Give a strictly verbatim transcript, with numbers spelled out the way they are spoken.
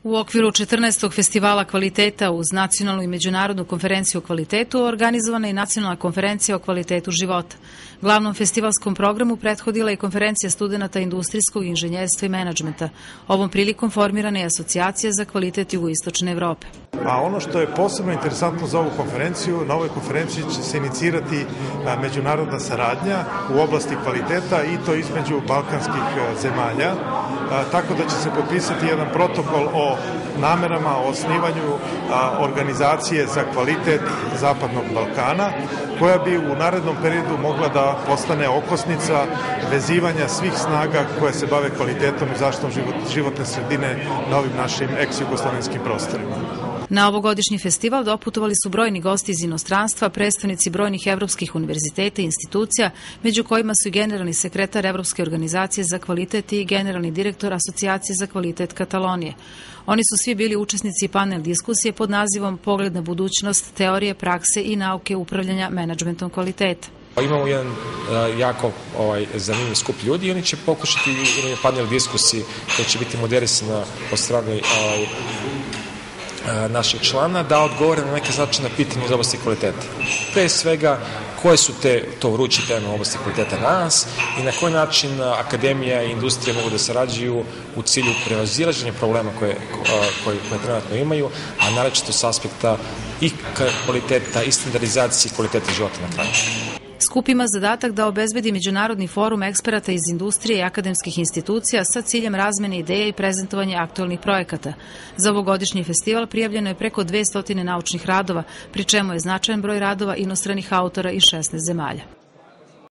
U okviru četrnaestog festivala kvaliteta uz nacionalnu i međunarodnu konferenciju o kvalitetu organizovana je nacionalna konferencija o kvalitetu života. Glavnom festivalskom programu prethodila je konferencija studenata industrijskog inženjerstva i menadžmenta. Ovom prilikom formirana je asocijacija za kvalitet jugoistočne Evrope. A ono što je posebno interesantno za ovu konferenciju, na ovoj konferenciji će se inicirati međunarodna saradnja u oblasti kvaliteta i to između balkanskih zemalja, tako da će se potpisati jedan protokol o namerama o osnivanju organizacije za kvalitet Zapadnog Balkana, koja bi u narednom periodu mogla da postane okosnica vezivanja svih snaga koje se bave kvalitetom i zaštitom životne sredine na ovim našim eks-jugoslovenskim prostorima. Na ovogodišnji festival doputovali su brojni gosti iz inostranstva, predstavnici brojnih evropskih univerziteta i institucija, među kojima su i generalni sekretar Evropske organizacije za kvalitet i generalni direktor Asocijacije za kvalitet Katalonije. Oni su svi bili učesnici panel diskusije pod nazivom Pogled na budućnost, teorije, prakse i nauke upravljanja menadžmentom kvaliteta. Imamo jedan uh, jako ovaj, zanimljiv skup ljudi i oni će pokušati imaju panel diskusiji koja će biti moderisana od strane ovaj, našeg člana da odgovore na neke značajne pitanje iz oblasti kvaliteta. Pre svega, koje su te to vruće teme u oblasti kvaliteta danas i na koji način akademija i industrija mogu da sarađuju u cilju prevazilaženja problema koje, koje, koje trenutno imaju, a naročito s aspekta i kvaliteta i standardizacije kvaliteta života na kraju. Skup ima zadatak da obezbedi međunarodni forum eksperata iz industrije i akademskih institucija sa ciljem razmene ideja i prezentovanja aktualnih projekata. Za ovogodišnji festival prijavljeno je preko dvesta naučnih radova, pri čemu je značajan broj radova inostranih autora iz šesnaest zemalja.